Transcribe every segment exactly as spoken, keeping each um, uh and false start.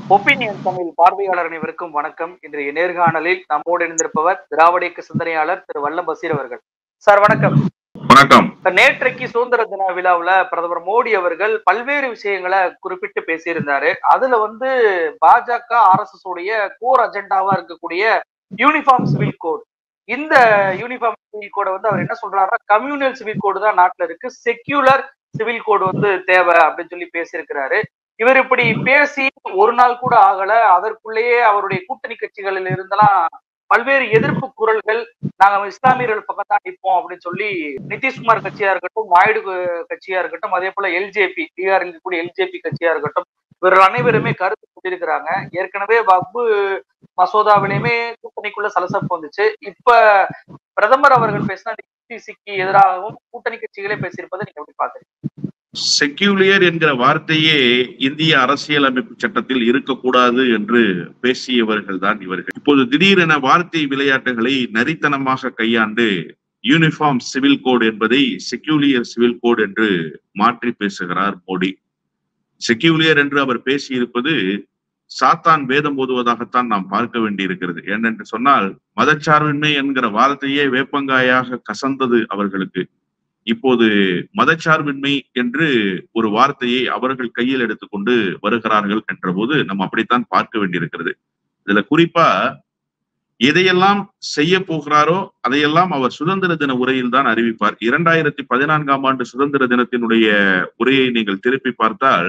Opinion Tamil பார்வையாளர் அனைவருக்கும் வணக்கம். இன்றைய நேர்காணலில் நம்மோடு இணைந்திருப்பவர் திராவிட இயக்க சிந்தனையாளர் திரு வல்லம் பசீர் அவர்கள். சார் வணக்கம். வணக்கம். நேற்றைக்கு சுதந்திர தின விழாவுல பிரதமர் மோடி அவர்கள் பல்வேறு விஷயங்களை குறிப்பிட்டு பேசியிருந்தாரு. அதுல வந்து பாஜக ஆர் எஸ் எஸ் உடைய கோர் அஜெண்டாவா இருக்கக்கூடிய யூனிஃபார்ம் சிவில் கோட், இந்த யூனிஃபார்ம் சிவில் கோடை வந்து அவர் என்ன சொல்றாருன்னா கம்யூனல் சிவில் கோடு தான் நாட்டுல இருக்கு, செக்யூலர் சிவில் கோடு வந்து தேவை அப்படின்னு சொல்லி பேசியிருக்கிறாரு. இவர் இப்படி பேசி ஒரு நாள் கூட ஆகல, அதற்குள்ளேயே அவருடைய கூட்டணி கட்சிகளில் இருந்தெல்லாம் பல்வேறு எதிர்ப்பு குரல்கள், நாங்க இஸ்லாமியர்கள் பக்கம் தான் நிற்போம் அப்படின்னு சொல்லி நிதிஷ்குமார் கட்சியா இருக்கட்டும், நாயுடு கட்சியா இருக்கட்டும், அதே போல எல்ஜேபி பீகாரில் இருக்கக்கூடிய எல்ஜேபி கட்சியா இருக்கட்டும், இவர்கள் அனைவருமே கருத்து சொல்லியிருக்கிறாங்க. ஏற்கனவே வக்பு மசோதாவிலையுமே கூட்டணிக்குள்ள சலசப்பு வந்துச்சு. இப்ப பிரதமர் அவர்கள் பேசினா டிசிக்கு எதிராகவும் கூட்டணி கட்சிகளே பேசியிருப்பதை நீங்க எப்படி பாக்குறீங்க? செக்யூலியர் என்கிற வார்த்தையே இந்திய அரசியலமைப்பு சட்டத்தில் இருக்கக்கூடாது என்று பேசியவர்கள் தான் இவர்கள். இப்போது திடீரென வார்த்தை விளையாட்டுகளை நரித்தனமாக கையாண்டு யூனிஃபார்ம் சிவில் கோட் என்பதை செக்யூலியர் சிவில் கோட் என்று மாற்றி பேசுகிறார் மோடி. செக்யூலியர் என்று அவர் பேசியிருப்பது சாத்தான் வேதம் ஓதுவதாகத்தான் நாம் பார்க்க வேண்டியிருக்கிறது. ஏனென்று சொன்னால் மதச்சார்பின்மை என்கிற வார்த்தையே வேப்பங்காயாக கசந்தது அவர்களுக்கு. இப்போது மதச்சார்பின்மை என்று ஒரு வார்த்தையை அவர்கள் கையில் எடுத்துக்கொண்டு வருகிறார்கள் என்ற போது நம்ம அப்படித்தான் பார்க்க வேண்டியிருக்கிறது. இதுல குறிப்பா எதையெல்லாம் செய்ய போகிறாரோ அதையெல்லாம் அவர் சுதந்திர தின உரையில் தான் அறிவிப்பார். இரண்டாயிரத்தி பதினான்காம் ஆண்டு சுதந்திர தினத்தினுடைய உரையை நீங்கள் திருப்பி பார்த்தால்,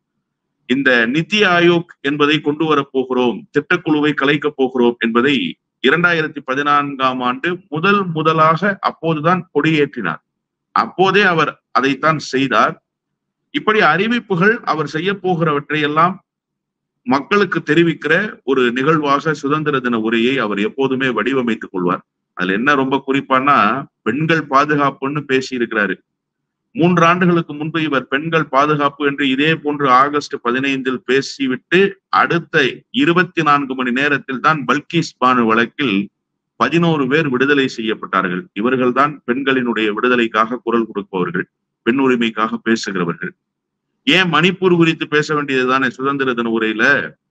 இந்த நித்தி ஆயோக் என்பதை கொண்டு வரப் போகிறோம், திட்டக்குழுவை கலைக்கப் போகிறோம் என்பதை இரண்டாயிரத்தி பதினான்காம் ஆண்டு முதல் முதலாக அப்போதுதான் கொடியேற்றினார். அப்போதே அவர் அதைத்தான் செய்தார். இப்படி அறிவிப்புகள் அவர் செய்ய போகிறவற்றை எல்லாம் மக்களுக்கு தெரிவிக்கிற ஒரு நிகழ்வாக சுதந்திர தின உரையை அவர் எப்போதுமே வடிவமைத்துக் கொள்வார். அதுல என்ன ரொம்ப குறிப்பானா, பெண்கள் பாதுகாப்புன்னு பேசி இருக்கிறாரு. மூன்று ஆண்டுகளுக்கு முன்பு இவர் பெண்கள் பாதுகாப்பு என்று இதே போன்று ஆகஸ்ட் பதினைந்தில் பேசிவிட்டு அடுத்த இருபத்தி நான்கு மணி நேரத்தில் தான் பல்கிஸ் பானு வழக்கில் பதினோரு பேர் விடுதலை செய்யப்பட்டார்கள். இவர்கள் தான் பெண்களினுடைய விடுதலைக்காக குரல் கொடுப்பவர்கள், பெண் உரிமைக்காக பேசுகிறவர்கள். ஏன் மணிப்பூர் குறித்து பேச வேண்டியதுதானே சுதந்திர தின உரையில?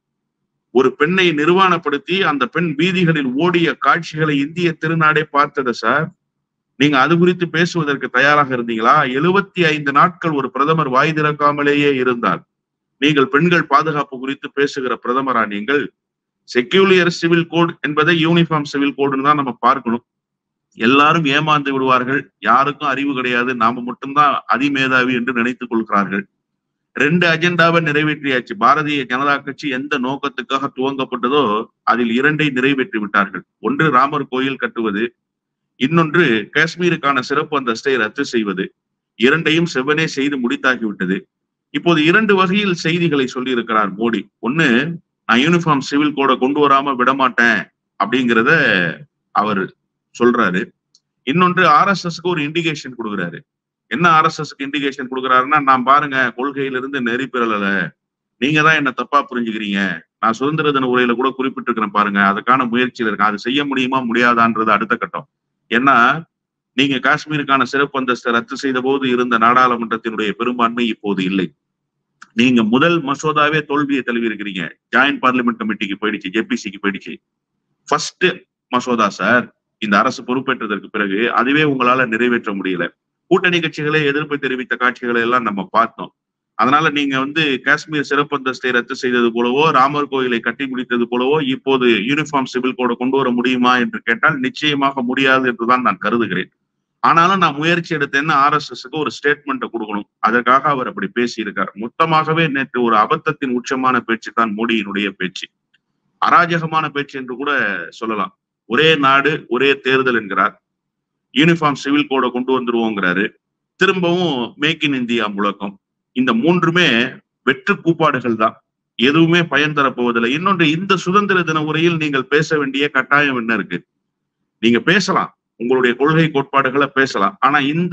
ஒரு பெண்ணை நிர்வாணப்படுத்தி அந்த பெண் வீதிகளில் ஓடிய காட்சிகளை இந்திய திருநாடே பார்த்தது சார். நீங்க அது குறித்து பேசுவதற்கு தயாராக இருந்தீங்களா? எழுபத்தி ஐந்து நாட்கள் ஒரு பிரதமர் வாய் திறக்காமலேயே இருந்தார். நீங்கள் பெண்கள் பாதுகாப்பு குறித்து பேசுகிற பிரதமரா நீங்கள்? செக்யூலியர் சிவில் கோட் என்பதை யூனிஃபார்ம் சிவில் கோடுன்னு தான் நம்ம பார்க்கணும். எல்லாரும் ஏமாந்து விடுவார்கள், யாருக்கும் அறிவு கிடையாது, நாம மட்டும்தான் அதிமேதாவி என்று நினைத்துக் கொள்கிறார்கள். ரெண்டு அஜெண்டாவை நிறைவேற்றியாச்சு. பாரதிய ஜனதா கட்சி எந்த நோக்கத்துக்காக துவங்கப்பட்டதோ அதில் இரண்டை நிறைவேற்றி விட்டார்கள். ஒன்று ராமர் கோயில் கட்டுவது, இன்னொன்று காஷ்மீருக்கான சிறப்பு அந்தஸ்தை ரத்து செய்வது. இரண்டையும் செவ்வனே செய்து முடித்தாகிவிட்டது. இப்போது இரண்டு வகையில் செய்திகளை சொல்லி இருக்கிறார் மோடி. ஒண்ணு, நான் யூனிஃபார்ம் சிவில் கோடை கொண்டு வராம விடமாட்டேன் அப்படிங்கிறத அவர் சொல்றாரு. இன்னொன்று, ஆர் எஸ் எஸ்க்கு ஒரு இண்டிகேஷன் கொடுக்குறாரு. என்ன ஆர் எஸ் எஸ்க்கு இண்டிகேஷன் கொடுக்குறாருன்னா, நான் பாருங்க கொள்கையிலிருந்து நெறி பெறல, நீங்க தான் என்ன தப்பா புரிஞ்சுக்கிறீங்க, நான் சுதந்திர தின உரையில கூட குறிப்பிட்டிருக்கிறேன் பாருங்க, அதுக்கான முயற்சியில் இருக்கேன், அது செய்ய முடியுமா முடியாதான்றது அடுத்த கட்டம். ஏன்னா நீங்க காஷ்மீருக்கான சிறப்பு அந்தஸ்தை ரத்து செய்த போது இருந்த நாடாளுமன்றத்தினுடைய பெரும்பான்மை இப்போது இல்லை. நீங்க முதல் மசோதாவே தோல்வியை தழுவி இருக்கிறீங்க. ஜாயிண்ட் பார்லிமெண்ட் கமிட்டிக்கு போயிடுச்சு, ஜேபிசிக்கு போயிடுச்சு. ஃபர்ஸ்ட் மசோதா சார், இந்த அரசு பொறுப்பேற்றதற்கு பிறகு அதுவே உங்களால நிறைவேற்ற முடியல. கூட்டணி கட்சிகளே எதிர்ப்பு தெரிவித்த காட்சிகளை எல்லாம் நம்ம பார்த்தோம். அதனால நீங்க வந்து காஷ்மீர் சிறப்பு அந்தஸ்தை ரத்து செய்தது போலவோ, ராமர் கோயிலை கட்டி முடித்தது போலவோ இப்போது யூனிஃபார்ம் சிவில் கோடை கொண்டு வர முடியுமா என்று கேட்டால் நிச்சயமாக முடியாது என்றுதான் நான் கருதுகிறேன். ஆனாலும் நான் முயற்சி எடுத்தேன்னு ஆர் எஸ் எஸ்க்கு ஒரு ஸ்டேட்மெண்ட்டை கொடுக்கணும். அதற்காக அவர் அப்படி பேசி இருக்கார். மொத்தமாகவே நேற்று ஒரு அபத்தத்தின் உச்சமான பேச்சு தான் மோடியினுடைய பேச்சு. அராஜகமான பேச்சு என்று கூட சொல்லலாம். ஒரே நாடு ஒரே தேர்தல் என்கிறார், யூனிஃபார்ம் சிவில் கோடை கொண்டு வந்துருவோங்கிறாரு, திரும்பவும் மேக் இன் இந்தியா முழக்கம். இந்த மூன்றுமே வெற்று கூப்பாடுகள் தான், எதுவுமே பயன் தரப்போவதில்லை. இன்னொன்று, இந்த சுதந்திர தின உரையில் நீங்கள் பேச வேண்டிய கட்டாயம் என்ன இருக்கு? நீங்க பேசலாம், உங்களுடைய கொள்கை கோட்பாடுகளை பேசலாம். ஆனா இந்த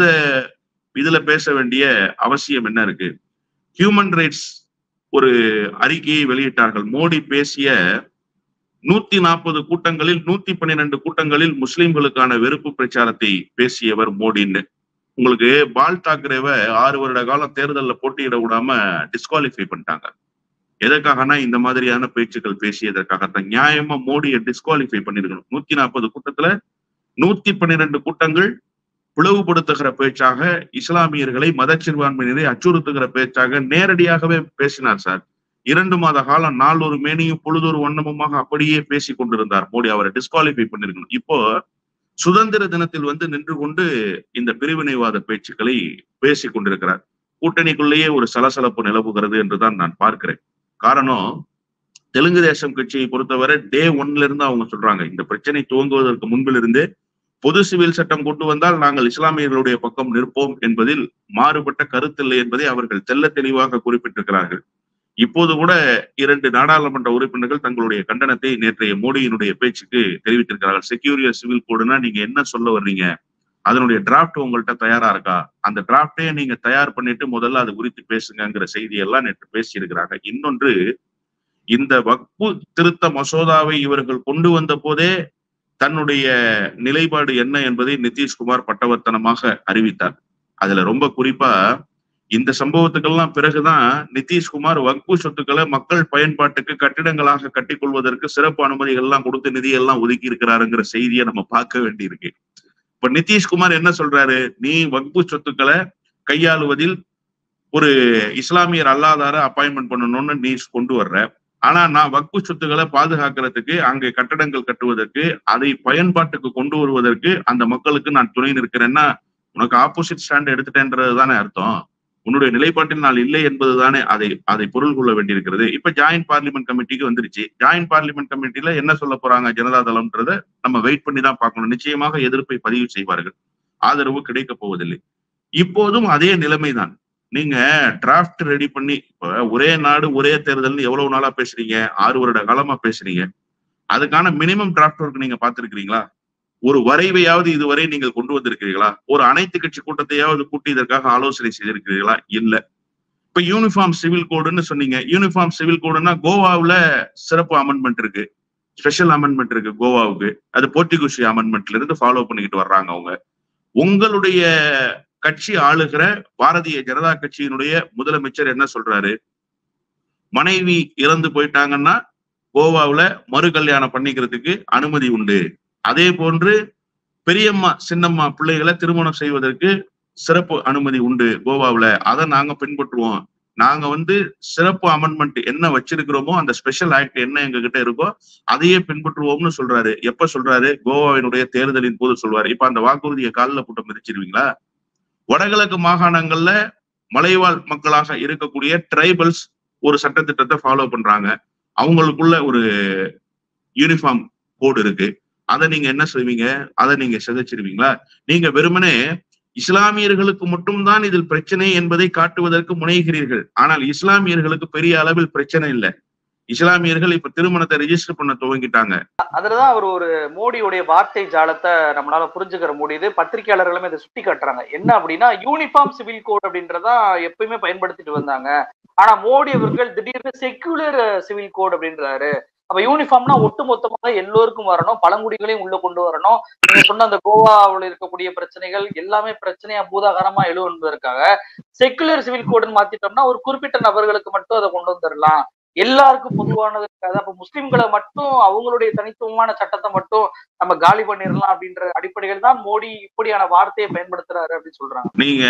இதுல பேச வேண்டிய அவசியம் என்ன இருக்கு? ஹியூமன் ரைட்ஸ் ஒரு அறிக்கையை வெளியிட்டார்கள். மோடி பேசிய நூத்தி நாற்பது கூட்டங்களில் நூத்தி பன்னிரெண்டு கூட்டங்களில் முஸ்லிம்களுக்கான வெறுப்பு பிரச்சாரத்தை பேசியவர் மோடின்னு. உங்களுக்கு பால் தாக்கரேவை ஆறு வருட காலம் தேர்தலில் போட்டியிட விடாம டிஸ்குவாலிஃபை பண்ணிட்டாங்க. எதற்காகனா இந்த மாதிரியான பேச்சுக்கள் பேசியதற்காகத்தான். நியாயமா மோடியை டிஸ்குவாலிஃபை பண்ணிருக்கணும். நூத்தி நாற்பது கூட்டத்துல நூத்தி பன்னிரண்டு கூட்டங்கள் பிளவுபடுத்துகிற பேச்சாக, இஸ்லாமியர்களை மத சிறுபான்மையினரை அச்சுறுத்துகிற பேச்சாக நேரடியாகவே பேசினார் சார். இரண்டு மாத காலம் நாளொரு மேனியும் பொழுதொரு வண்ணமுமாக அப்படியே பேசி கொண்டிருந்தார் மோடி. அவரை டிஸ்குவாலிஃபை பண்ணிருக்கணும். இப்போ சுதந்திர தினத்தில் வந்து நின்று கொண்டு இந்த பிரிவினைவாத பேச்சுக்களை பேசி கொண்டிருக்கிறார். கூட்டணிக்குள்ளேயே ஒரு சலசலப்பு நிலவுகிறது என்றுதான் நான் பார்க்கிறேன். காரணம், தெலுங்கு தேசம் கட்சியை பொறுத்தவரை டே ஒன்ல இருந்து அவங்க சொல்றாங்க, இந்த பிரச்சனை துவங்குவதற்கு முன்பிலிருந்தே பொது சிவில் சட்டம் கொண்டு வந்தால் நாங்கள் இஸ்லாமியர்களுடைய பக்கம் நிற்போம் என்பதில் மாறுபட்ட கருத்தில்லை என்பதை அவர்கள் தெல்ல தெளிவாக குறிப்பிட்டிருக்கிறார்கள். இப்போது கூட இரண்டு நாடாளுமன்ற உறுப்பினர்கள் தங்களுடைய கண்டனத்தை நேற்றைய மோடியினுடைய பேச்சுக்கு தெரிவித்திருக்கிறார்கள். செக்யூரியர் சிவில் கோடுனா நீங்க என்ன சொல்ல வர்றீங்க, அதனுடைய டிராப்ட் உங்கள்கிட்ட தயாரா இருக்கா, அந்த டிராப்டே நீங்க தயார் பண்ணிட்டு முதல்ல அது குறித்து பேசுங்கிற செய்தியெல்லாம் நேற்று பேசியிருக்கிறாங்க. இன்னொன்று, இந்த வக்ஃபு திருத்த மசோதாவை இவர்கள் கொண்டு வந்த போதே தன்னுடைய நிலைப்பாடு என்ன என்பதை நிதிஷ்குமார் பட்டவர்த்தனமாக அறிவித்தார். அதுல ரொம்ப குறிப்பா இந்த சம்பவத்துக்கெல்லாம் பிறகுதான் நிதிஷ்குமார் வக்ஃபு சொத்துக்களை மக்கள் பயன்பாட்டுக்கு கட்டிடங்களாக கட்டிக்கொள்வதற்கு சிறப்பு அனுமதிகள் எல்லாம் கொடுத்து நிதியெல்லாம் ஒதுக்கி இருக்கிறாருங்கிற செய்தியை நம்ம பார்க்க வேண்டியிருக்கு. இப்ப நிதிஷ்குமார் என்ன சொல்றாரு, நீ வக்ஃபு சொத்துக்களை கையாளுவதில் ஒரு இஸ்லாமியர் அல்லாதார அப்பாயின்மெண்ட் பண்ணணும்னு நீ கொண்டு வர்ற, ஆனா நான் வக்ஃபு சொத்துக்களை பாதுகாக்கிறதுக்கு, அங்கே கட்டடங்கள் கட்டுவதற்கு, அதை பயன்பாட்டுக்கு கொண்டு வருவதற்கு அந்த மக்களுக்கு நான் துணை நிற்கிறேன்னா உனக்கு ஆப்போசிட் ஸ்டாண்ட் எடுத்துட்டேன்றது தானே அர்த்தம். உன்னுடைய நிலைப்பாட்டில் நான் இல்லை என்பதுதானே அதை அதை பொருள் கொள்ள வேண்டியிருக்கிறது. இப்ப ஜாயிண்ட் பார்லிமெண்ட் கமிட்டிக்கு வந்துருச்சு. ஜாயிண்ட் பார்லிமெண்ட் கமிட்டில என்ன சொல்ல போறாங்க ஜனதா தளம்ன்றத நம்ம வெயிட் பண்ணி தான் பார்க்கணும். நிச்சயமாக எதிர்ப்பை பதிவு செய்வார்கள், ஆதரவு கிடைக்க போவதில்லை. இப்போதும் அதே நிலைமைதான். நீங்க டிராப்ட் ரெடி பண்ணி, இப்ப ஒரே நாடு ஒரே தேர்தல்னு எவ்வளவு நாளா பேசுறீங்க, ஆறு வருட காலமா பேசுறீங்க. அதுக்கான மினிமம் டிராப்ட் ஒர்க் நீங்க பாத்துருக்கீங்களா? ஒரு வரைவையாவது இதுவரை நீங்கள் கொண்டு வந்திருக்கிறீர்களா? ஒரு அனைத்து கட்சி கூட்டத்தையாவது கூட்டி இதற்காக ஆலோசனை செய்திருக்கிறீர்களா? இல்ல. இப்ப யூனிஃபார்ம் சிவில் கோடுன்னு சொன்னீங்க. யூனிஃபார்ம் சிவில் கோடுன்னா கோவாவுல சிறப்பு அமெண்ட்மெண்ட் இருக்கு, ஸ்பெஷல் அமெண்ட்மெண்ட் இருக்கு கோவாவுக்கு. அது போர்ச்சுகீஸ் அமெண்ட்மெண்ட்ல இருந்து ஃபாலோ பண்ணிக்கிட்டு வர்றாங்க அவங்க. உங்களுடைய கட்சி ஆளுகிற பாரதிய ஜனதா கட்சியினுடைய முதலமைச்சர் என்ன சொல்றாரு, மனைவி இறந்து போயிட்டாங்கன்னா கோவாவுல மறு கல்யாணம் பண்ணிக்கிறதுக்கு அனுமதி உண்டு. அதே போன்று பெரியம்மா சின்னம்மா பிள்ளைகளை திருமணம் செய்வதற்கு சிறப்பு அனுமதி உண்டு கோவாவுல. அதை நாங்க பின்பற்றுவோம். நாங்க வந்து சிறப்பு அமெண்ட்மெண்ட் என்ன வச்சிருக்கிறோமோ, அந்த ஸ்பெஷல் ஆக்ட் என்ன எங்க கிட்ட இருக்கோ அதையே பின்பற்றுவோம்னு சொல்றாரு. எப்ப சொல்றாரு? கோவாவினுடைய தேர்தலின் போது சொல்வாரு. இப்ப அந்த வாக்குறுதியை காலில் போட்டு மிதிச்சிருவீங்களா? வடகிழக்கு மாகாணங்கள்ல மலைவாழ் மக்களாக இருக்கக்கூடிய ட்ரைபல்ஸ் ஒரு சட்டத்திட்டத்தை ஃபாலோ பண்றாங்க. அவங்களுக்குள்ள ஒரு யூனிஃபார்ம் கோடு இருக்கு. அதை நீங்க என்ன செய்வீங்க? அதை நீங்க சிதைச்சிருவீங்களா? நீங்க வெறுமனே இஸ்லாமியர்களுக்கு மட்டும்தான் இதில் பிரச்சனை என்பதை காட்டுவதற்கு முனைகிறீர்கள். ஆனால் இஸ்லாமியர்களுக்கு பெரிய அளவில் பிரச்சனை இல்லை. இஸ்லாமியர்கள் இப்ப திருமணத்தை ரெஜிஸ்டர் பண்ண துவங்கிட்டாங்க. அதுலதான் அவர் ஒரு மோடியுடைய வார்த்தை ஜாலத்தை நம்மளால புரிஞ்சுக்கிற முடியுது. பத்திரிகையாளர்களுமே இதை சுட்டி காட்டுறாங்க. என்ன அப்படின்னா, யூனிஃபார்ம் சிவில் கோட் அப்படின்றதா எப்பயுமே பயன்படுத்திட்டு வந்தாங்க. ஆனா மோடி அவர்கள் திடீர்னு செக்யூலர் சிவில் கோட் அப்படின்றாரு. அப்ப யூனிஃபார்ம்னா ஒட்டு மொத்தமாக எல்லோருக்கும் வரணும், பழங்குடிகளையும் உள்ள கொண்டு வரணும். நீங்க சொன்ன அந்த கோவாவில் இருக்கக்கூடிய பிரச்சனைகள் எல்லாமே பிரச்சனையா பூதாகரமா எழுவும் என்பதற்காக செக்குலர் சிவில் கோடுன்னு மாத்திட்டோம்னா ஒரு குறிப்பிட்ட நபர்களுக்கு மட்டும் அதை கொண்டு வந்துடலாம், எல்லாருக்கும் பொதுவானது இருக்காது. அப்ப முஸ்லிம்களை மட்டும் அவங்களுடைய தனித்துவமான சட்டத்தை மட்டும் நம்ம காலி பண்ணிடலாம் அப்படின்ற அடிப்படையில் தான் மோடி இப்படியான வார்த்தையை பயன்படுத்துறாரு அப்படின்னு சொல்றாங்க. நீங்க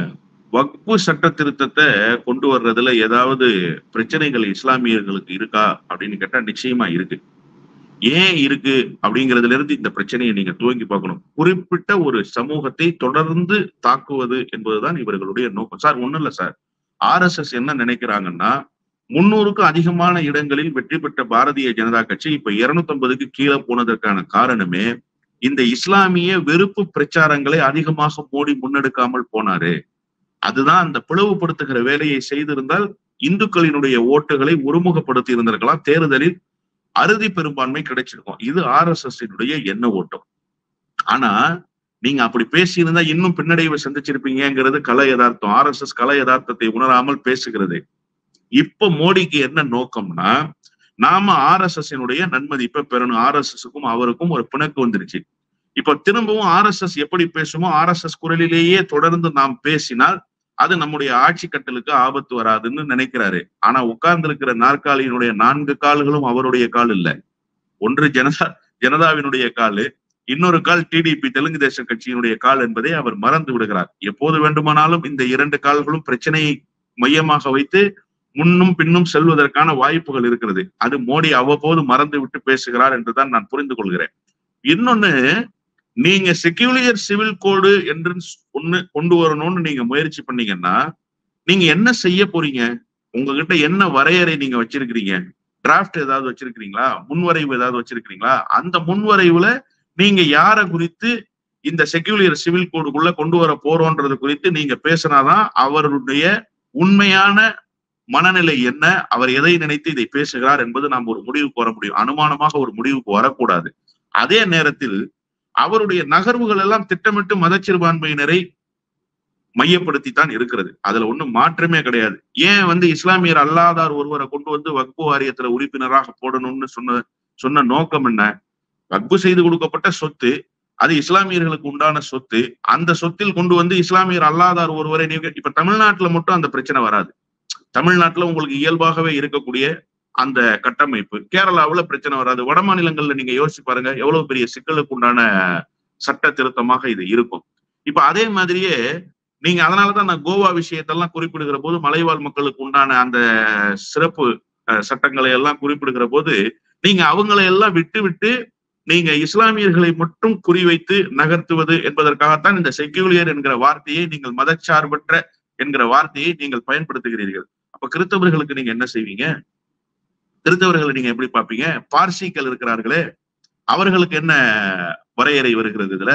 வக்ஃபு சட்ட திருத்தத்தை கொண்டு வர்றதுல ஏதாவது பிரச்சனைகள் இஸ்லாமியர்களுக்கு இருக்கா அப்படின்னு கேட்டா நிச்சயமா இருக்கு. ஏன் இருக்கு அப்படிங்கிறதுல இருந்து இந்த பிரச்சனையை நீங்க துவங்கி பார்க்கணும். குறிப்பிட்ட ஒரு சமூகத்தை தொடர்ந்து தாக்குவது என்பதுதான் இவர்களுடைய நோக்கம். சார் ஒண்ணும் இல்ல சார், ஆர் எஸ் எஸ் என்ன நினைக்கிறாங்கன்னா, முன்னூறுக்கும் அதிகமான இடங்களில் வெற்றி பெற்ற பாரதிய ஜனதா கட்சி இப்ப இருநூத்தி ஐம்பதுக்கு கீழே போனதற்கான காரணமே இந்த இஸ்லாமிய வெறுப்பு பிரச்சாரங்களை அதிகமாக மோடி முன்னெடுக்காமல் போனாரு. அதுதான் அந்த பிளவுபடுத்துகிற வேலையை செய்திருந்தால் இந்துக்களினுடைய ஓட்டுகளை ஒருமுகப்படுத்தி இருந்திருக்கலாம், தேர்தலில் அறுதி பெரும்பான்மை கிடைச்சிருக்கும். இது ஆர் எஸ் எஸ் எண்ண ஓட்டம். ஆனா நீங்க அப்படி பேசியிருந்தா இன்னும் பின்னடைவை சந்திச்சிருப்பீங்கிறது கல யதார்த்தம். ஆர் எஸ் எஸ் கல யதார்த்தத்தை உணராமல் பேசுகிறது. இப்ப மோடிக்கு என்ன நோக்கம்னா, நாம ஆர் எஸ் எஸ் நன்மதிப்பை பெறணும். ஆர் எஸ் எஸ்க்கும் அவருக்கும் ஒரு பிணக்கு வந்துருச்சு. இப்ப திரும்பவும் ஆர் எஸ் எஸ் எப்படி பேசுமோ ஆர் எஸ் எஸ் குரலிலேயே தொடர்ந்து நாம் பேசினால் அது நம்முடைய ஆட்சி கட்டலுக்கு ஆபத்து வராதுன்னு நினைக்கிறாரு. ஆனா உட்கார்ந்து இருக்கிற நாற்காலியினுடைய நான்கு கால்களும் அவருடைய கால் இல்ல. ஒன்று ஜனதா ஜனதாவினுடைய காலு, இன்னொரு கால் டிடிபி தெலுங்கு தேச கட்சியினுடைய கால் என்பதை அவர் மறந்து விடுகிறார். எப்போது வேண்டுமானாலும் இந்த இரண்டு கால்களும் பிரச்சனையை மையமாக வைத்து முன்னும் பின்னும் செல்வதற்கான வாய்ப்புகள் இருக்கிறது. அது மோடி அவ்வப்போது மறந்து விட்டு பேசுகிறார் என்றுதான் நான் புரிந்து கொள்கிறேன். இன்னொன்னு, நீங்க செக்யூலியர் சிவில் கோடு என்று ஒண்ணு கொண்டு வரணும்னு நீங்க முயற்சி பண்ணீங்கன்னா நீங்க என்ன செய்ய போறீங்க? உங்ககிட்ட என்ன வரையறை நீங்க வச்சிருக்கிறீங்க? டிராப்ட் ஏதாவது வச்சிருக்கிறீங்களா? முன்வரைவு ஏதாவது வச்சிருக்கிறீங்களா? அந்த முன்வரைவுல நீங்க யாரை குறித்து இந்த செக்யூலியர் சிவில் கோடுக்குள்ள கொண்டு வர போறோன்றது குறித்து நீங்க பேசினாதான் அவருடைய உண்மையான மனநிலை என்ன, அவர் எதை நினைத்து இதை பேசுகிறார் என்பது நாம் ஒரு முடிவுக்கு வர முடியும். அனுமானமாக ஒரு முடிவுக்கு வரக்கூடாது. அதே நேரத்தில் அவருடைய நகர்வுகள் எல்லாம் திட்டமிட்டு மதச்சிறுபான்மையினரை மையப்படுத்தித்தான் இருக்கிறது. அதுல ஒண்ணும் மாற்றமே கிடையாது. ஏன் வந்து இஸ்லாமியர் அல்லாதார் ஒருவரை கொண்டு வந்து வக்பு வாரியத்துல உறுப்பினராக போடணும்னு சொன்ன சொன்ன நோக்கம் என்ன? வக்பு செய்து கொடுக்கப்பட்ட சொத்து, அது இஸ்லாமியர்களுக்கு உண்டான சொத்து. அந்த சொத்தில் கொண்டு வந்து இஸ்லாமியர் அல்லாதார் ஒருவரை நீங்க இப்ப தமிழ்நாட்டுல மட்டும் அந்த பிரச்சனை வராது. தமிழ்நாட்டுல உங்களுக்கு இயல்பாகவே இருக்கக்கூடிய அந்த கட்டமைப்பு, கேரளாவுல பிரச்சனை வராது. வட மாநிலங்கள்ல நீங்க யோசிச்சு பாருங்க, எவ்வளவு பெரிய சிக்கலுக்கு உண்டான சட்ட திருத்தமாக இது இருக்கும். இப்ப அதே மாதிரியே நீங்க அதனாலதான் நான் கோவா விஷயத்தெல்லாம் குறிப்பிடுகிற போது, மலைவாழ் மக்களுக்கு உண்டான அந்த சிறப்பு சட்டங்களை எல்லாம் குறிப்பிடுகிற போது நீங்க அவங்களை எல்லாம் விட்டு விட்டு நீங்க இஸ்லாமியர்களை மட்டும் குறிவைத்து நகர்த்துவது என்பதற்காகத்தான் இந்த செக்யூலியர் என்கிற வார்த்தையை நீங்கள் மதச்சார்பற்ற என்கிற வார்த்தையை நீங்கள் பயன்படுத்துகிறீர்கள். அப்ப கிறிஸ்தவர்களுக்கு நீங்க என்ன செய்வீங்க? கிறிஸ்தவர்களை நீங்க எப்படி பார்ப்பீங்க? பார்சிகள் இருக்கிறார்களே, அவர்களுக்கு என்ன வரையறை வருகிறது இதுல?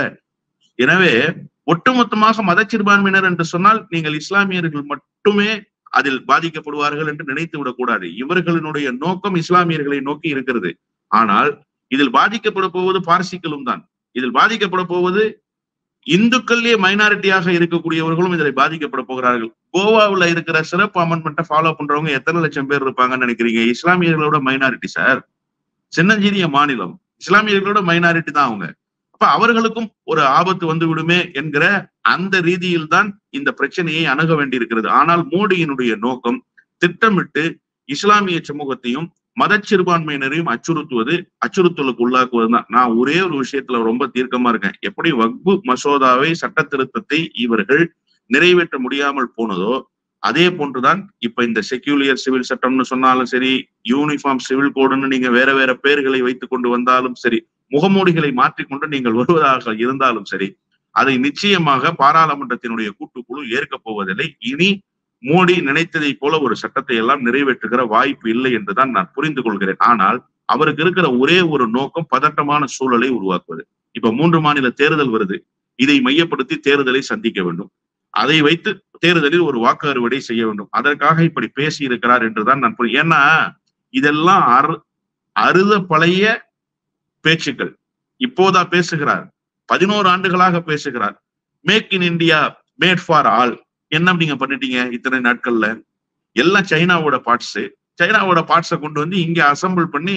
எனவே ஒட்டுமொத்தமாக மதச்சிறுபான்மையினர் என்று சொன்னால் நீங்கள் இஸ்லாமியர்கள் மட்டுமே அதில் பாதிக்கப்படுவார்கள் என்று நினைத்து விடக்கூடாது. இவர்களினுடைய நோக்கம் இஸ்லாமியர்களை நோக்கி இருக்கிறது. ஆனால் இதில் பாதிக்கப்பட போவது பார்சிகளும் தான். இதில் பாதிக்கப்பட போவது இந்துக்கள்லயே மைனாரிட்டியாக இருக்கக்கூடியவர்களும் இதில் பாதிக்கப்பட போகிறார்கள். கோவாவில் இருக்கிற சிறப்பு அமெண்ட்மெண்ட்டை ஃபாலோ பண்றவங்க எத்தனை லட்சம் பேர் இருப்பாங்கன்னு நினைக்கிறீங்க? இஸ்லாமியர்களோட மைனாரிட்டி சார். சின்னஞ்சிறிய மாநிலம், இஸ்லாமியர்களோட மைனாரிட்டி தான் அவங்க. அப்ப அவர்களுக்கும் ஒரு ஆபத்து வந்து விடுமே என்கிற அந்த ரீதியில் தான் இந்த பிரச்சனையை அணுக வேண்டியிருக்கிறது. ஆனால் மோடியினுடைய நோக்கம் திட்டமிட்டு இஸ்லாமிய சமூகத்தையும் மத சிறுபான்மையினரையும் அச்சுறுத்துவது, அச்சுறுத்தலுக்கு உள்ளாக்குவதுதான். நான் ஒரே ஒரு விஷயத்துல ரொம்ப தீர்க்கமா இருக்கேன். எப்படி வக்பு மசோதாவை சட்ட திருத்தத்தை இவர்கள் நிறைவேற்ற முடியாமல் போனதோ அதே போன்றுதான் இப்ப இந்த செக்யூலியர் சிவில் சட்டம்னு சொன்னாலும் சரி, யூனிஃபார்ம் சிவில் கோடுன்னு நீங்க வேற வேற பெயர்களை வைத்துக் கொண்டு வந்தாலும் சரி, முகமூடிகளை மாற்றிக்கொண்டு நீங்கள் வருவதாக இருந்தாலும் சரி, அதை நிச்சயமாக பாராளுமன்றத்தினுடைய கூட்டுக்குழு ஏற்கப் போவதில்லை. இனி மோடி நினைத்ததை போல ஒரு சட்டத்தை எல்லாம் நிறைவேற்றுகிற வாய்ப்பு இல்லை என்றுதான் நான் புரிந்து கொள்கிறேன். ஆனால் அவருக்கு இருக்கிற ஒரே ஒரு நோக்கம் பதட்டமான சூழலை உருவாக்குவது. இப்ப மூன்று மாநில தேர்தல் வருது, இதை மையப்படுத்தி தேர்தலை சந்திக்க வேண்டும், அதை வைத்து தேர்தலில் ஒரு வாக்கு அறுவடை செய்ய வேண்டும். அதற்காக இப்படி பேசி இருக்கிறார் என்றுதான் நான் புரியும். ஏன்னா இதெல்லாம் அறு அறுத பழைய பேச்சுக்கள். இப்போதா பேசுகிறார்? பதினோரு ஆண்டுகளாக பேசுகிறார். Make in India, made for all. என்ன நீங்க பண்ணிட்டீங்க இத்தனை நாட்கள்ல? எல்லாம் சைனாவோட பார்ட்ஸ், சைனாவோட பார்ட்ஸை கொண்டு வந்து இங்க அசம்பிள் பண்ணி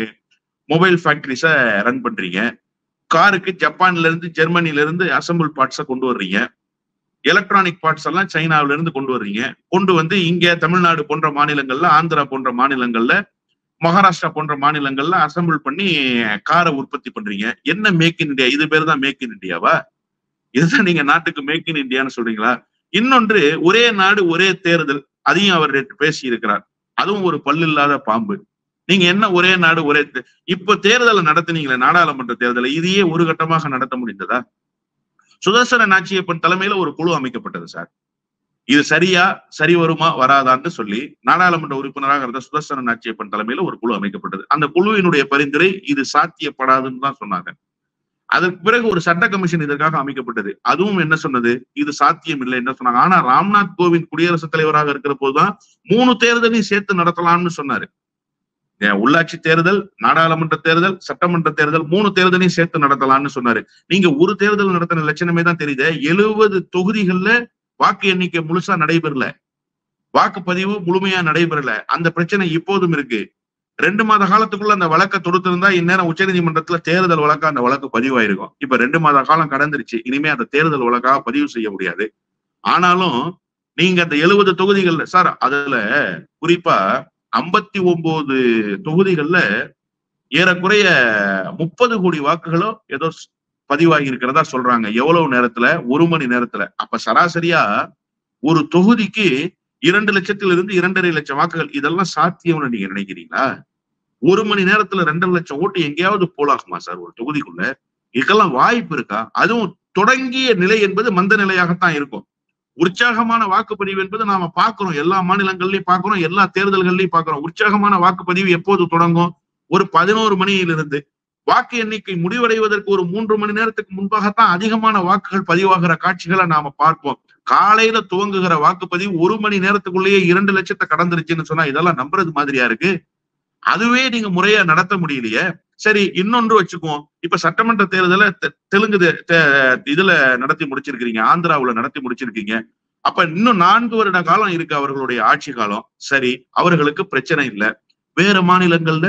மொபைல் ஃபேக்டரிஸ ரன் பண்றீங்க. காருக்கு ஜப்பான்ல இருந்து ஜெர்மனில இருந்து அசம்பிள் பார்ட்ஸை கொண்டு வர்றீங்க. எலக்ட்ரானிக் பார்ட்ஸ் எல்லாம் சைனாவில இருந்து கொண்டு வர்றீங்க. கொண்டு வந்து இங்க தமிழ்நாடு போன்ற மாநிலங்கள்ல, ஆந்திரா போன்ற மாநிலங்கள்ல, மகாராஷ்டிரா போன்ற மாநிலங்கள்ல அசம்பிள் பண்ணி காரை உற்பத்தி பண்றீங்க. என்ன மேக் இன் இந்தியா? இது பேர் தான் மேக் இன் இந்தியாவா? இதுதான் நீங்க நாட்டுக்கு மேக் இன் இந்தியான்னு சொல்றீங்களா? இன்னொன்று, ஒரே நாடு ஒரே தேர்தல், அதையும் அவர் பேசி இருக்கிறார். அதுவும் ஒரு பல்லு இல்லாத பாம்பு. நீங்க என்ன ஒரே நாடு ஒரே இப்ப தேர்தலை நடத்தினீங்களே, நாடாளுமன்ற தேர்தலை, இதையே ஒரு கட்டமாக நடத்த முடிந்ததா? சுதர்சன நாச்சியப்பன் தலைமையில ஒரு குழு அமைக்கப்பட்டது சார். இது சரியா, சரி வருமா வராதான்னு சொல்லி நாடாளுமன்ற உறுப்பினராக இருந்த சுதர்சன நாச்சியப்பன் தலைமையில ஒரு குழு அமைக்கப்பட்டது. அந்த குழுவினுடைய பரிந்துரை இது சாத்தியப்படாதுன்னு தான் சொன்னாங்க. அதற்கு பிறகு ஒரு சட்ட கமிஷன் இதற்காக அமைக்கப்பட்டது. அதுவும் என்ன சொன்னது? இது சாத்தியம் இல்லை என்ன சொன்னாங்க. ஆனா ராம்நாத் கோவிந்த் குடியரசுத் தலைவராக இருக்கிற போதுதான் மூணு தேர்தலையும் சேர்த்து நடத்தலாம்னு சொன்னாரு. உள்ளாட்சி தேர்தல், நாடாளுமன்ற தேர்தல், சட்டமன்ற தேர்தல், மூணு தேர்தலையும் சேர்த்து நடத்தலாம்னு சொன்னாரு. நீங்க ஒரு தேர்தல் நடத்தின லட்சணமே தான் தெரியுது. எழுபது தொகுதிகள்ல வாக்கு எண்ணிக்கை முழுசா நடைபெறல, வாக்குப்பதிவு முழுமையா நடைபெறல. அந்த பிரச்சனை இப்போதும் இருக்கு. ரெண்டு மாத காலத்துக்குள்ள அந்த வழக்கை தொடுத்திருந்தா இந்நேரம் உச்ச நீதிமன்றத்துல தேர்தல் வழக்கா அந்த வழக்கு பதிவாயிருக்கும். இப்ப ரெண்டு மாத காலம் கடந்துருச்சு. இனிமே அந்த தேர்தல் வழக்காக பதிவு செய்ய முடியாது. ஆனாலும் நீங்க அந்த எழுபது தொகுதிகள்ல சார், அதுல குறிப்பா ஐம்பத்தி ஒன்பது தொகுதிகள்ல ஏறக்குறைய முப்பது கோடி வாக்குகளோ ஏதோ பதிவாகி இருக்கிறதா சொல்றாங்க. எவ்வளவு நேரத்துல? ஒரு மணி நேரத்துல. அப்ப சராசரியா ஒரு தொகுதிக்கு இரண்டு லட்சத்திலிருந்து இரண்டரை லட்சம் வாக்குகள். இதெல்லாம் சாத்தியம்னு நீங்க நினைக்கிறீங்களா? ஒரு மணி நேரத்துல ரெண்டரை லட்சம் ஓட்டு எங்கேயாவது போலாகுமா சார் ஒரு தொகுதிக்குள்ள? இதுக்கெல்லாம் வாய்ப்பு இருக்கா? அதுவும் தொடங்கிய நிலை என்பது மந்த நிலையாகத்தான் இருக்கும். உற்சாகமான வாக்குப்பதிவு என்பது நாம பாக்குறோம், எல்லா மாநிலங்கள்லயும் பாக்குறோம், எல்லா தேர்தல்கள்லயும் பாக்குறோம். உற்சாகமான வாக்குப்பதிவு எப்போது தொடங்கும்? ஒரு பதினோரு மணியிலிருந்து. வாக்கு எண்ணிக்கை முடிவடைவதற்கு ஒரு மூன்று மணி நேரத்துக்கு முன்பாகத்தான் அதிகமான வாக்குகள் பதிவாகிற காட்சிகளை நாம பார்ப்போம். காலையில துவங்குகிற வாக்குப்பதிவு ஒரு மணி நேரத்துக்குள்ளேயே இரண்டு லட்சத்தை கடந்துருச்சுன்னு சொன்னா இதெல்லாம் நம்புறது மாதிரியா இருக்கு? அதுவே நீங்க முறையா நடத்த முடியலையே. சரி, இன்னொன்று வச்சுக்குவோம். இப்ப சட்டமன்ற தேர்தலை தெலுங்கு இதுல நடத்தி முடிச்சிருக்கீங்க, ஆந்திராவுல நடத்தி முடிச்சிருக்கீங்க. அப்ப இன்னும் நான்கு வருட காலம் இருக்கு அவர்களுடைய ஆட்சி காலம். சரி, அவர்களுக்கு பிரச்சனை இல்லை. வேற மாநிலங்கள்ல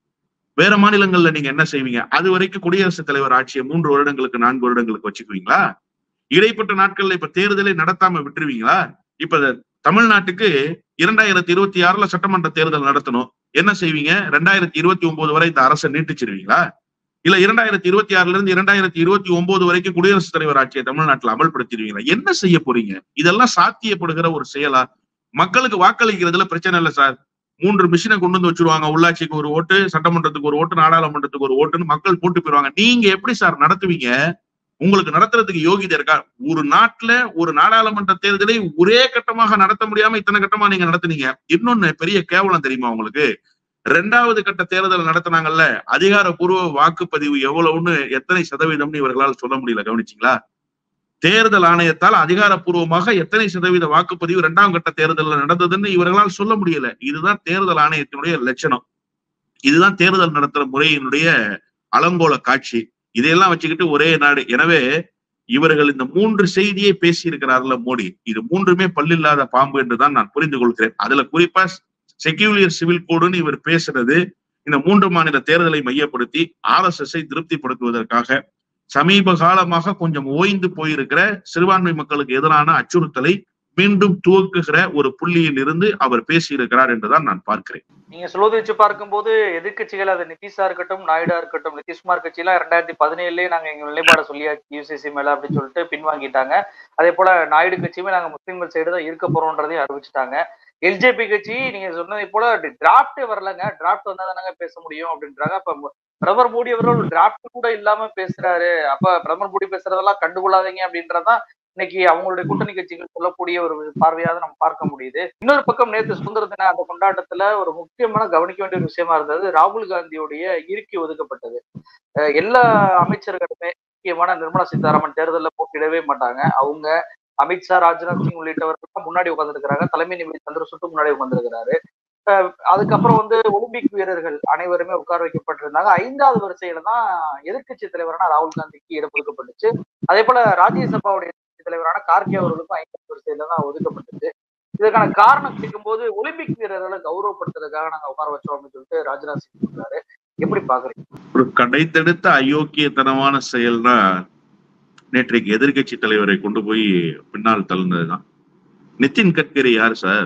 வேற மாநிலங்கள்ல நீங்க என்ன செய்வீங்க? அது வரைக்கும் குடியரசுத் தலைவர் ஆட்சியை மூன்று வருடங்களுக்கு நான்கு வருடங்களுக்கு வச்சுக்குவீங்களா? இடைப்பட்ட நாட்கள்ல இப்ப தேர்தலை நடத்தாம விட்டுருவீங்களா? இப்ப தமிழ்நாட்டுக்கு இரண்டாயிரத்தி இருபத்தி ஆறுல சட்டமன்ற தேர்தல் நடத்தணும். என்ன செய்வீங்க? ரெண்டாயிரத்தி இருபத்தி ஒன்பது வரை இந்த அரசை நீட்டிச்சிருவீங்களா? இல்ல இரண்டாயிரத்தி இருபத்தி ஆறுல இருந்து இரண்டாயிரத்தி இருபத்தி ஒன்பது வரைக்கும் குடியரசுத் தலைவர் ஆட்சியை தமிழ்நாட்டுல அமல்படுத்திடுவீங்களா? என்ன செய்ய போறீங்க? இதெல்லாம் சாத்தியப்படுகிற ஒரு செயலா? மக்களுக்கு வாக்களிக்கிறதுல பிரச்சனை இல்லை சார். மூன்று மிஷினை கொண்டு வந்து வச்சிருவாங்க. உள்ளாட்சிக்கு ஒரு ஓட்டு, சட்டமன்றத்துக்கு ஒரு ஓட்டு, நாடாளுமன்றத்துக்கு ஒரு ஓட்டுன்னு மக்கள் போட்டு போயிருவாங்க. நீங்க எப்படி சார் நடத்துவீங்க? உங்களுக்கு நடத்துறதுக்கு யோகிதை இருக்கா? ஒரு நாட்டுல ஒரு நாடாளுமன்ற தேர்தலை ஒரே கட்டமாக நடத்த முடியாம இத்தனை கட்டமா நீங்க நடத்துனீங்க. இன்னொன்னு பெரிய கேவலம் தெரியுமா உங்களுக்கு? ரெண்டாவது கட்ட தேர்தல் நடத்தினாங்கல்ல, அதிகாரப்பூர்வ வாக்குப்பதிவு எவ்வளவுன்னு எத்தனை சதவீதம்னு இவர்களால் சொல்ல முடியல. கவனிச்சிங்களா? தேர்தல் ஆணையத்தால் அதிகாரப்பூர்வமாக எத்தனை சதவீத வாக்குப்பதிவு இரண்டாம் கட்ட தேர்தலில் நடந்ததுன்னு இவர்களால் சொல்ல முடியல. இதுதான் தேர்தல் ஆணையத்தினுடைய லட்சணம். இதுதான் தேர்தல் நடத்துற முறையினுடைய அலங்கோல காட்சி. இதையெல்லாம் வச்சுக்கிட்டு ஒரே நாடு. எனவே இவர்கள் இந்த மூன்று செய்தியை பேசி இருக்கிறார்ல மோடி, இது மூன்றுமே பல்லில்லாத பாம்பு என்றுதான் நான் புரிந்து கொள்கிறேன். அதுல குறிப்பா செக்யூலியர் சிவில் கோடுன்னு இவர் பேசுறது இந்த மூன்று மாநில தேர்தலை மையப்படுத்தி ஆர் எஸ் எஸ் ஐ திருப்திப்படுத்துவதற்காக சமீப காலமாக கொஞ்சம் ஓய்ந்து போயிருக்கிற சிறுபான்மை மக்களுக்கு எதிரான அச்சுறுத்தலை மீண்டும் துவக்குகிற ஒரு புள்ளியில் இருந்து அவர் பேசியிருக்கிறார் என்றுதான் நான் பார்க்கிறேன். நீங்க சொல்வதை வச்சு பார்க்கும்போது எதிர்கட்சிகள், அது நிதிஷா இருக்கட்டும், நாயுடா இருக்கட்டும், நிதிஷ்குமார் கட்சி எல்லாம் ரெண்டாயிரத்தி பதினேழுலயே நாங்க எங்க நிலைப்பாட சொல்லியாச்சு யூசிசி மேல அப்படின்னு சொல்லிட்டு பின்வாங்கிட்டாங்க. அதே போல நாயுடு கட்சியுமே நாங்க முஸ்லிம்கள் சைடு தான் இருக்க போறோம்ன்றதையும் அறிவிச்சுட்டாங்க. எல்ஜேபி கட்சி நீங்க சொன்னதை போல டிராப்டே வரலங்க, டிராப்ட் வந்தா தானங்க பேச முடியும் அப்படின்றாங்க. அப்ப பிரதமர் மோடி அவர்கள் டிராப்ட் கூட இல்லாம பேசுறாரு. அப்ப பிரதமர் மோடி பேசுறதெல்லாம் கண்டுகொள்ளாதீங்க அப்படின்றதான் இன்னைக்கு அவங்களுடைய கூட்டணி கட்சிகள் சொல்லக்கூடிய ஒரு பார்வையாக நம்ம பார்க்க முடியுது. இன்னொரு பக்கம் நேற்று சுதந்திர தின அந்த கொண்டாட்டத்துல ஒரு முக்கியமான கவனிக்க வேண்டிய ஒரு விஷயமா இருந்தது ராகுல் காந்தியுடைய இருக்கை ஒதுக்கப்பட்டது. எல்லா அமைச்சர்களுமே, முக்கியமான நிர்மலா சீதாராமன் தேர்தலில் போட்டியிடவே மாட்டாங்க. அவங்க அமித்ஷா, ராஜ்நாத் சிங் உள்ளிட்டவர்கள் முன்னாடி உட்கார்ந்துருக்கிறாங்க. தலைமை நீதிபதி சந்திரசூட் முன்னாடி உட்கார்ந்துருக்கிறாரு. அதுக்கப்புறம் வந்து ஒலிம்பிக் வீரர்கள் அனைவருமே உட்கார வைக்கப்பட்டிருந்தாங்க. ஐந்தாவது வரிசையில தான் எதிர்கட்சி தலைவரான ராகுல் காந்திக்கு இடம் ஒதுக்கப்பட்டுச்சு. அதே போல ராஜ்யசபாவுடைய தலைவரான கார்கே அவர்களுக்கும் ஐந்தாவது வரிசையில தான் ஒதுக்கப்பட்டது. இதற்கான காரணம் கேட்கும் போது ஒலிம்பிக் வீரர்களை கௌரவப்படுத்துறதுக்காக நாங்க உட்கார வச்சோம் அப்படின்னு சொல்லிட்டு ராஜ்நாத் சிங் சொல்றாரு. எப்படி பாக்குறீங்க? ஒரு கடைத்தெடுத்த அயோக்கியத்தனமான செயல்னா நேற்றைக்கு எதிர்கட்சி தலைவரை கொண்டு போய் பின்னால் தள்ளுனதுதான். நிதின் கட்கரி யார் சார்?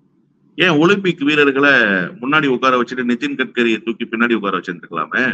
ஏன் ஒலிம்பிக் வீரர்களை முன்னாடி உட்கார வச்சுட்டு நிதின் கட்கரியை தூக்கி பின்னாடி உட்கார வச்சிருந்துக்கலாமே?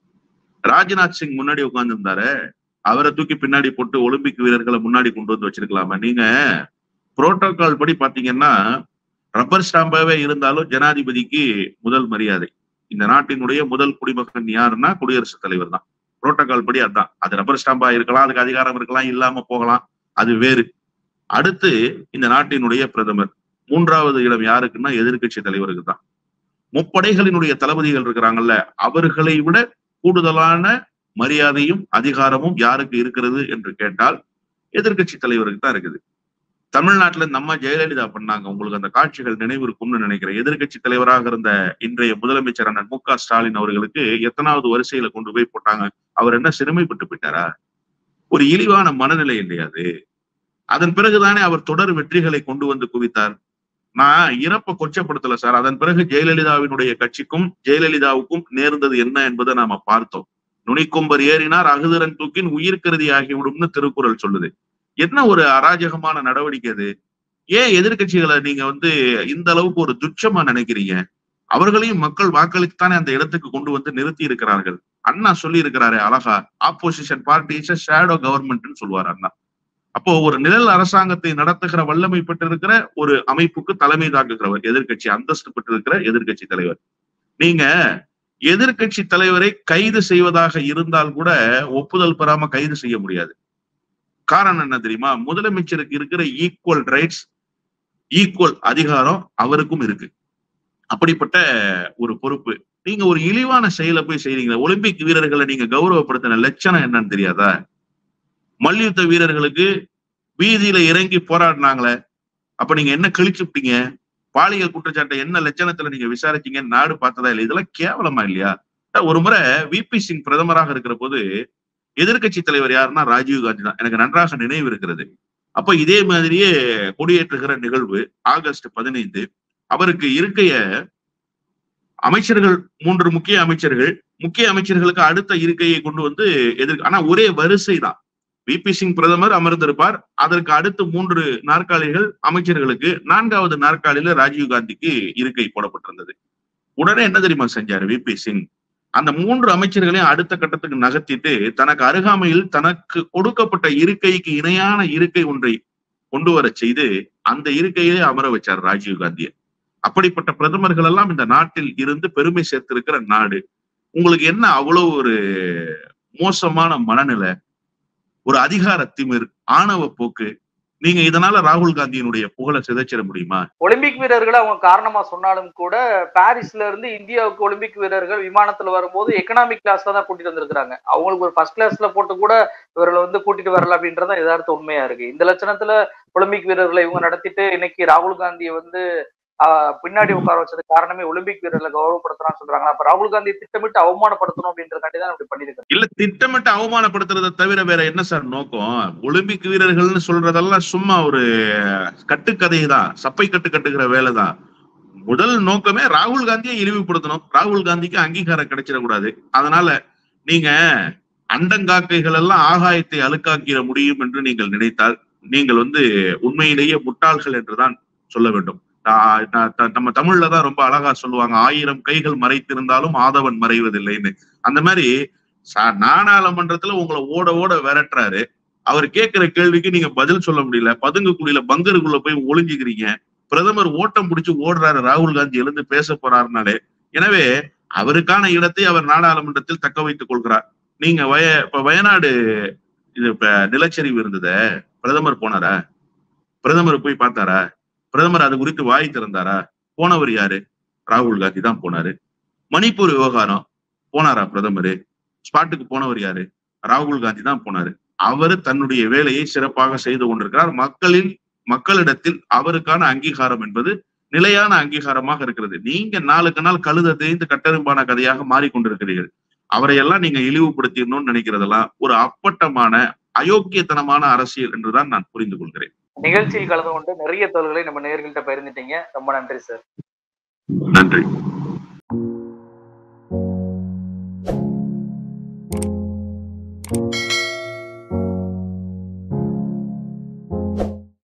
ராஜ்நாத் சிங் முன்னாடி உட்கார்ந்து இருந்தாரு, அவரை தூக்கி பின்னாடி போட்டு ஒலிம்பிக் வீரர்களை முன்னாடி கொண்டு வந்து வச்சிருக்கலாமா? நீங்க புரோட்டோகால் படி பாத்தீங்கன்னா ரப்பர் ஸ்டாம்பாவே இருந்தாலும் ஜனாதிபதிக்கு முதல் மரியாதை. இந்த நாட்டினுடைய முதல் குடிமகன் யாருன்னா குடியரசுத் தலைவர் தான். புரோட்டோகால் படி அதுதான். அது ரப்பர் ஸ்டாம்பா இருக்கலாம், அதுக்கு அதிகாரம் இருக்கலாம், இல்லாம போகலாம், அது வேறு. அடுத்து இந்த நாட்டினுடைய பிரதமர். மூன்றாவது இடம் யாருக்குன்னா எதிர்கட்சி தலைவருக்கு தான். முப்படைகளினுடைய தளபதிகள் இருக்கிறாங்கல்ல, அவர்களை விட கூடுதலான மரியாதையும் அதிகாரமும் யாருக்கு இருக்கிறது என்று கேட்டால் எதிர்கட்சி தலைவருக்கு தான் இருக்குது. தமிழ்நாட்டுல நம்ம ஜெயலலிதா பண்ணாங்க. உங்களுக்கு அந்த காட்சிகள் நினைவு இருக்கும்னு நினைக்கிறேன். எதிர்கட்சி தலைவராக இருந்த இன்றைய முதலமைச்சர் அண்ணன் மு க ஸ்டாலின் அவர்களுக்கு எத்தனாவது வரிசையில கொண்டு போய் போட்டாங்க? அவர் என்ன சிறுமைப்பட்டு போயிட்டாரா? ஒரு இழிவான மனநிலை இல்லையா அது? அதன் பிறகுதானே அவர் தொடர் வெற்றிகளை கொண்டு வந்து குவித்தார். நான் இறப்ப கொச்சப்படுத்தல சார். அதன் பிறகு ஜெயலலிதாவினுடைய கட்சிக்கும் ஜெயலலிதாவுக்கும் நேர்ந்தது என்ன என்பதை நாம பார்த்தோம். நுனிக்கொம்பர் ஏறினார் அகுதிரன் தூக்கின் உயிர் கருதி ஆகிவிடும்னு திருக்குறள் சொல்லுது. என்ன ஒரு அராஜகமான நடவடிக்கை அது? ஏன் எதிர்கட்சிகளை நீங்க வந்து இந்த அளவுக்கு ஒரு துச்சமா நினைக்கிறீங்க? அவர்களையும் மக்கள் வாக்களித்துத்தானே அந்த இடத்துக்கு கொண்டு வந்து நிறுத்தி இருக்கிறார்கள். அண்ணா சொல்லி இருக்கிறாரு அழகா, ஆப்போசிஷன் பார்ட்டி இஸ் ஷேடோ கவர்மெண்ட்னு சொல்லுவார் அண்ணா. அப்போ ஒரு நிழல் அரசாங்கத்தை நடத்துகிற வல்லமை பெற்றிருக்கிற ஒரு அமைப்புக்கு தலைமை தாங்குகிறவர் எதிர்கட்சி அந்தஸ்து பெற்றிருக்கிற எதிர்கட்சி தலைவர். நீங்க எதிர்கட்சி தலைவரை கைது செய்வதாக இருந்தால் கூட ஒப்புதல் பெறாம கைது செய்ய முடியாது. காரணம் என்ன தெரியுமா? முதலமைச்சருக்கு இருக்கிற ஈக்குவல் ரைட்ஸ், ஈக்குவல் அதிகாரம் அவருக்கும் இருக்கு. அப்படிப்பட்ட ஒரு பொறுப்பு. நீங்க ஒரு இழிவான செயலை போய் செய்றீங்க. ஒலிம்பிக் வீரர்களை நீங்க கௌரவப்படுத்தின லட்சணம் என்னன்னு தெரியாதா? மல்யுத்த வீரர்களுக்கு வீதியில இறங்கி போராடினாங்களே, அப்ப நீங்க என்ன கிழிச்சுட்டீங்க? பாலியல் குற்றச்சாட்டை என்ன லட்சணத்துல நீங்க விசாரிச்சீங்க? நாடு பார்த்ததா இல்லை? இதெல்லாம் கேவலமா இல்லையா? ஒரு முறை விபி சிங் பிரதமராக இருக்கிற போது எதிர்கட்சி தலைவர் யாருன்னா ராஜீவ் காந்தி தான். எனக்கு நன்றாக நினைவு இருக்கிறது. அப்ப இதே மாதிரியே கொடியேற்றுகிற நிகழ்வு ஆகஸ்ட் பதினைந்து. அவருக்கு இருக்கைய அமைச்சர்கள், மூன்று முக்கிய அமைச்சர்கள், முக்கிய அமைச்சர்களுக்கு அடுத்த இருக்கையை கொண்டு வந்து எதிர் ஆனா ஒரே வரிசை தான். விபி சிங் பிரதமர் அமர்ந்திருப்பார். அதற்கு அடுத்து மூன்று நாற்காலிகள் அமைச்சர்களுக்கு, நான்காவது நாற்காலியில ராஜீவ் காந்திக்கு இருக்கை போடப்பட்டிருந்தது. உடனே என்ன தெரியுமா செஞ்சாரு விபி சிங்? அந்த மூன்று அமைச்சர்களையும் அடுத்த கட்டத்துக்கு நகர்த்திட்டு தனக்கு அருகாமையில் தனக்கு கொடுக்கப்பட்ட இருக்கைக்கு இணையான இருக்கை ஒன்றை கொண்டு வர செய்து அந்த இருக்கையிலே அமர வச்சார் ராஜீவ் காந்தியை. அப்படிப்பட்ட பிரதமர்கள் எல்லாம் இந்த நாட்டில் இருந்து பெருமை சேர்த்திருக்கிற நாடு. உங்களுக்கு என்ன அவ்வளவு ஒரு மோசமான மனநிலை, ஒரு அதிகார திமிர், ஆணவ போக்கு? நீங்க இதனால ராகுல் காந்தியினுடைய புகழை சிதைச்சிட முடியுமா? ஒலிம்பிக் வீரர்களை அவங்க காரணமா சொன்னாலும் கூட பாரிஸ்ல இருந்து இந்தியாவுக்கு ஒலிம்பிக் வீரர்கள் விமானத்துல வரும்போது எக்கனாமிக் கிளாஸ்ல தான் கூட்டிட்டு வந்திருக்காங்க. அவங்களுக்கு ஒரு ஃபர்ஸ்ட் கிளாஸ்ல போட்டு கூட இவர்களை வந்து கூட்டிட்டு வரல அப்படின்றதான் எதார்த்த உண்மையா இருக்கு. இந்த லட்சணத்துல ஒலிம்பிக் வீரர்களை இவங்க நடத்திட்டு இன்னைக்கு ராகுல் காந்தியை வந்து ஆஹ் பின்னாடி உட்கார வச்சது காரணமே ஒலிம்பிக் வீரர்களை கௌரவப்படுத்தலாம் சொல்றாங்க. அப்ப ராகுல் காந்தியை திட்டமிட்டு அவமானப்படுத்தணும் அப்படின்றதாண்டி தான் அப்படி பண்ணிருக்காங்க. இல்ல, திட்டமிட்டு அவமானப்படுத்துறதை தவிர வேற என்ன சார் நோக்கம்? ஒலிம்பிக் வீரர்கள்னு சொல்றதெல்லாம் சும்மா ஒரு கட்டுக்கதை தான், சப்பை கட்டு கட்டுகிற வேலை தான். முதல் நோக்கமே ராகுல் காந்தியை இழிவுபடுத்தணும். ராகுல் காந்திக்கு அங்கீகாரம் கிடைச்சிடக்கூடாது. அதனால நீங்க அண்டங்காக்கைகள் எல்லாம் ஆகாயத்தை அழுக்காக்கிட முடியும் என்று நீங்கள் நினைத்தால் நீங்கள் வந்து உண்மையிலேயே முட்டாள்கள் என்றுதான் சொல்ல வேண்டும். நம்ம தமிழ்ல தான் ரொம்ப அழகா சொல்லுவாங்க, ஆயிரம் கைகள் மறைத்திருந்தாலும் ஆதவன் மறைவதில்லைன்னு. அந்த மாதிரி நாடாளுமன்றத்துல உங்களை ஓட ஓட விரட்டுறாரு. அவர் கேட்கிற கேள்விக்கு நீங்க பதில் சொல்ல முடியல. பதுங்கு குழியில பங்கருக்குள்ள போய் ஒளிஞ்சுக்கிறீங்க. பிரதமர் ஓட்டம் பிடிச்சு ஓடுறாரு ராகுல் காந்தி எழுந்து பேச போறாருனாலே. எனவே அவருக்கான இடத்தை அவர் நாடாளுமன்றத்தில் தக்க வைத்துக் கொள்கிறார். நீங்க வய இப்ப வயநாடு இது இப்ப நிலச்சரிவு இருந்தத பிரதமர் போனாரா? பிரதமர் போய் பார்த்தாரா? பிரதமர் அது குறித்து வாய் திறந்தாரா? போனவர் யாரு? ராகுல் காந்தி தான் போனாரு. மணிப்பூர் விவகாரம் போனாரா பிரதமர்? ஸ்பாட்டுக்கு போனவர் யாரு? ராகுல் காந்தி தான் போனாரு. அவரு தன்னுடைய வேலையை சிறப்பாக செய்து கொண்டிருக்கிறார். மக்களின் மக்களிடத்தில் அவருக்கான அங்கீகாரம் என்பது நிலையான அங்கீகாரமாக இருக்கிறது. நீங்க நாளுக்கு நாள் கழுத தேய்ந்து கட்டெரும்பான கதையாக மாறிக்கொண்டிருக்கிறீர்கள். அவரையெல்லாம் நீங்க இழிவுபடுத்திடணும்னு நினைக்கிறதெல்லாம் ஒரு அப்பட்டமான அயோக்கியத்தனமான அரசியல் என்றுதான் நான் புரிந்து கொள்கிறேன். நிகழ்ச்சியில் கலந்து கொண்டு நிறைய தோல்களை நம்ம நேயர்கள்ட்ட பகிர்ந்துட்டீங்க. ரொம்ப நன்றி சார். நன்றி.